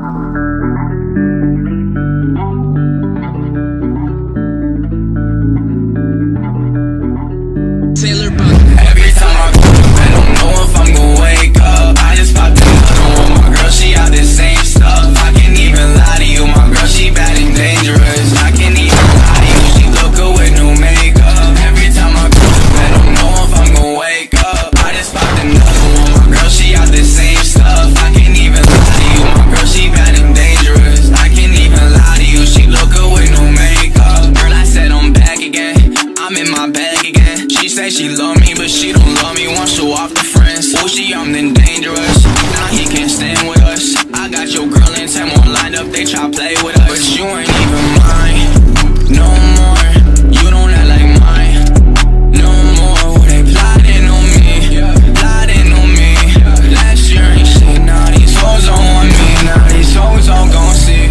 Every time I go to bed, don't know if I'm gonna wake up. I just popped another one, my girl, she out the same stuff. I can't even lie to you, my girl, she bad and dangerous. I can't even lie to you, she look good with no makeup. Every time I go to bed, don't know if I'm gonna wake up. I just popped another one, my girl, she out the same stuff. I can't even lie to you, my girl, she bad and dangerous. I can't even lie to you, she look good with no makeup. Girl, I said I'm back again, I'm in my bag again. She say she love me, but she don't love me. Want to show off the friends. Oh, she young and dangerous. Now he can't stand with us. I got your girl and 10 more lined up. They try play with us, but you ain't even mine no more. You don't act like mine no more. Who they plotting on me? Plotting on me. Last year ain't shit. Now these hoes don't want me. Now these hoes all gon' see.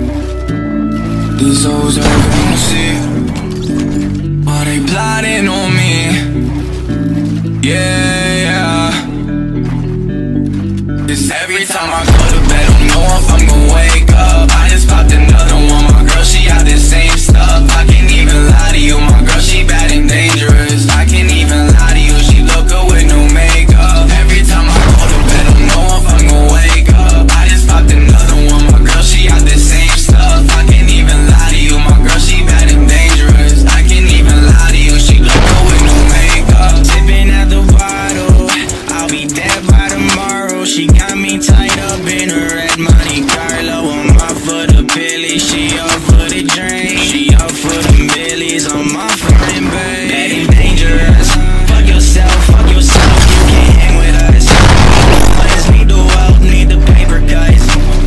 These hoes all gon' see. Why they plotting on me? Yeah. Cause every time I go to bed, don't know if I'm gonna wake up. I just popped another one, my girl, she out the same stuff. I can't even lie to you, my girl, she bad and dangerous. I can't even lie to you, she look good with no makeup. Every time I go to bed, don't know if I'm gonna wake up. I just popped another one, my girl, she out the same stuff. I can't even lie to you, my girl, she bad and dangerous. I can't even lie to you, she look good with no makeup. Sipping at the bottle, I'll be dead by tomorrow. She got me tied up in her red Monte Carlo. I'm off for the pilly, she up for the drink. She up for the millies, I'm off for them, babe. Bad and dangerous, fuck yourself, you can't hang with us. Players need the wealth, need the paper cuts.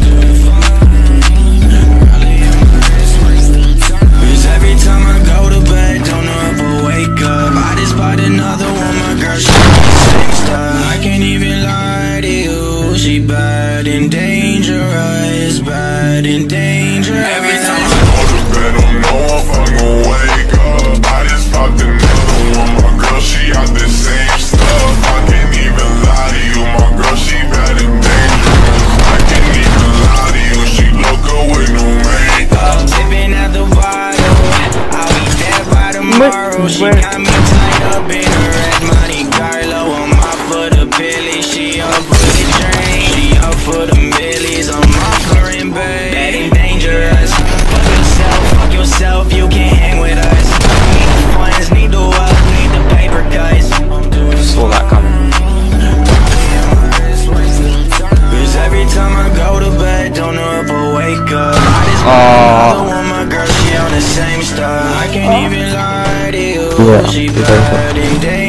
Cause every time I go to bed, don't know if I'll wake up. I just bought another one, my girl, she same stuff. I can't even lie to you, she bad and dangerous, bad and dangerous. Every time I go to bed, don't know if I'm gonna wake up. I just popped another one, my girl, she out the same stuff. I can't even lie to you, my girl, she bad and dangerous. I can't even lie to you, she look good with no makeup. Sipping at the bottle, I'll be dead by tomorrow. She got me tied up in her red Monte Carlo. I'm off for the pilly, she up for the drink. She up for the millies, I'm off for him, babe. Bad and dangerous, fuck yourself, you can't hang with us. Need the funds, need the wealth, need the paper cuts. Saw that coming. Cause every time I go to bed, don't know if I'll wake up. I just another one, my girl, she on the same stuff. I can't even lie to you, she bad and dangerous.